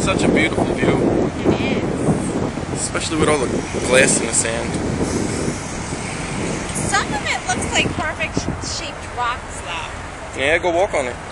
Such a beautiful view. It is. Especially with all the glass in the sand. Some of it looks like perfect shaped rocks though. Yeah, go walk on it.